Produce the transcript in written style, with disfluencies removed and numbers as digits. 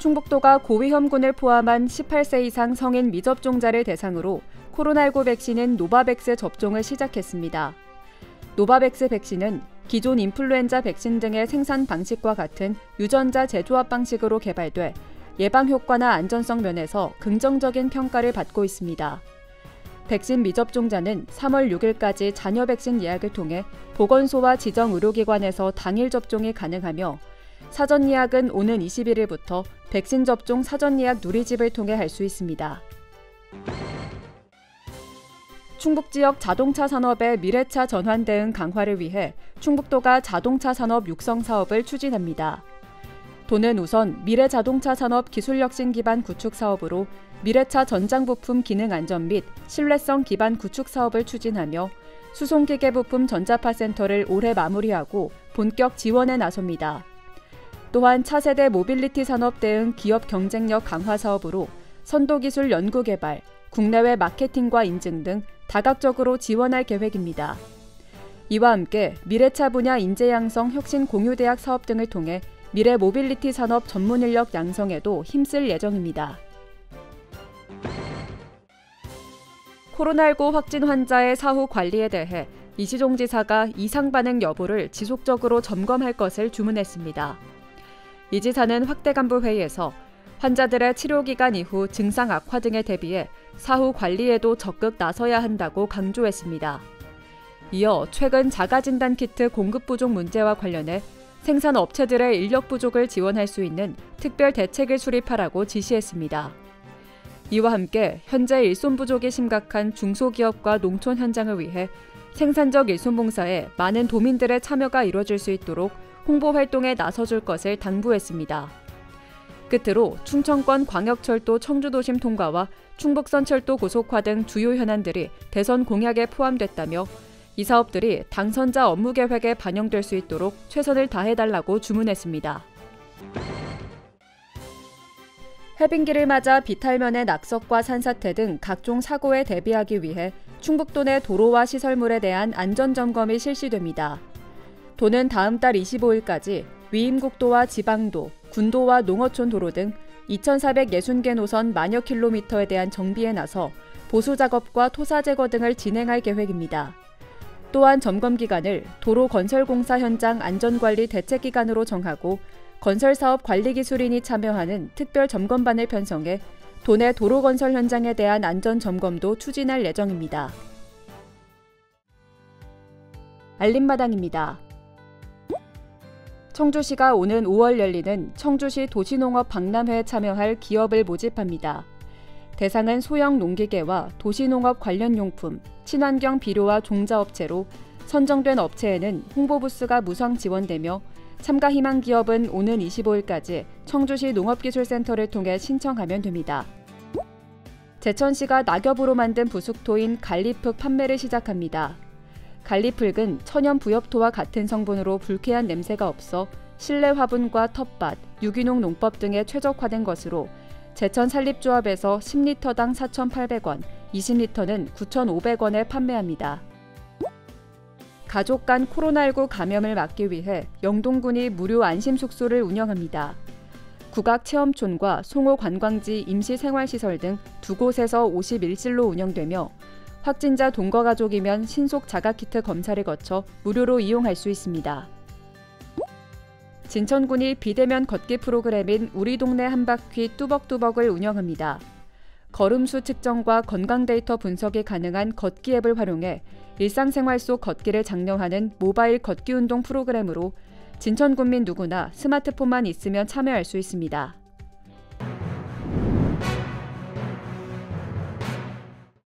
충북도가 고위험군을 포함한 18세 이상 성인 미접종자를 대상으로 코로나19 백신인 노바백스 접종을 시작했습니다. 노바백스 백신은 기존 인플루엔자 백신 등의 생산 방식과 같은 유전자 재조합 방식으로 개발돼 예방 효과나 안전성 면에서 긍정적인 평가를 받고 있습니다. 백신 미접종자는 3월 6일까지 잔여 백신 예약을 통해 보건소와 지정 의료기관에서 당일 접종이 가능하며 사전 예약은 오는 21일부터 백신 접종 사전 예약 누리집을 통해 할 수 있습니다. 충북 지역 자동차 산업의 미래차 전환 대응 강화를 위해 충북도가 자동차 산업 육성 사업을 추진합니다. 도는 우선 미래자동차 산업 기술혁신 기반 구축 사업으로 미래차 전장 부품 기능 안전 및 신뢰성 기반 구축 사업을 추진하며 수송기계 부품 전자파 센터를 올해 마무리하고 본격 지원에 나섭니다. 또한 차세대 모빌리티 산업 대응 기업 경쟁력 강화 사업으로 선도기술 연구개발, 국내외 마케팅과 인증 등 다각적으로 지원할 계획입니다. 이와 함께 미래차 분야 인재 양성 혁신 공유대학 사업 등을 통해 미래 모빌리티 산업 전문 인력 양성에도 힘쓸 예정입니다. 코로나19 확진 환자의 사후 관리에 대해 이시종 지사가 이상 반응 여부를 지속적으로 점검할 것을 주문했습니다. 이 지사는 확대 간부 회의에서 환자들의 치료 기간 이후 증상 악화 등에 대비해 사후 관리에도 적극 나서야 한다고 강조했습니다. 이어 최근 자가진단 키트 공급 부족 문제와 관련해 생산 업체들의 인력 부족을 지원할 수 있는 특별 대책을 수립하라고 지시했습니다. 이와 함께 현재 일손 부족이 심각한 중소기업과 농촌 현장을 위해 생산적 일손 봉사에 많은 도민들의 참여가 이뤄질 수 있도록 홍보 활동에 나서줄 것을 당부했습니다. 끝으로 충청권 광역철도 청주도심 통과와 충북선 철도 고속화 등 주요 현안들이 대선 공약에 포함됐다며 이 사업들이 당선자 업무 계획에 반영될 수 있도록 최선을 다해달라고 주문했습니다. 해빙기를 맞아 비탈면의 낙석과 산사태 등 각종 사고에 대비하기 위해 충북도 내 도로와 시설물에 대한 안전점검이 실시됩니다. 도는 다음 달 25일까지 위임국도와 지방도, 군도와 농어촌 도로 등 2,460개 노선 만여 킬로미터에 대한 정비에 나서 보수 작업과 토사 제거 등을 진행할 계획입니다. 또한 점검 기간을 도로건설공사 현장 안전관리 대책기간으로 정하고 건설사업 관리기술인이 참여하는 특별 점검반을 편성해 도내 도로건설 현장에 대한 안전점검도 추진할 예정입니다. 알림마당입니다. 청주시가 오는 5월 열리는 청주시 도시농업 박람회에 참여할 기업을 모집합니다. 대상은 소형 농기계와 도시농업 관련 용품, 친환경 비료와 종자업체로 선정된 업체에는 홍보부스가 무상 지원되며 참가 희망 기업은 오는 25일까지 청주시 농업기술센터를 통해 신청하면 됩니다. 제천시가 낙엽으로 만든 부숙토인 갈리풀 판매를 시작합니다. 갈리풀은 천연 부엽토와 같은 성분으로 불쾌한 냄새가 없어 실내 화분과 텃밭, 유기농 농법 등에 최적화된 것으로 제천 산립조합에서 10리터당 4,800원, 20리터는 9,500원에 판매합니다. 가족 간 코로나19 감염을 막기 위해 영동군이 무료 안심숙소를 운영합니다. 국악체험촌과 송호관광지 임시생활시설 등 두 곳에서 51실로 운영되며 확진자 동거 가족이면 신속 자가키트 검사를 거쳐 무료로 이용할 수 있습니다. 진천군이 비대면 걷기 프로그램인 우리 동네 한바퀴 뚜벅뚜벅을 운영합니다. 걸음수 측정과 건강 데이터 분석이 가능한 걷기 앱을 활용해 일상생활 속 걷기를 장려하는 모바일 걷기 운동 프로그램으로 진천군민 누구나 스마트폰만 있으면 참여할 수 있습니다.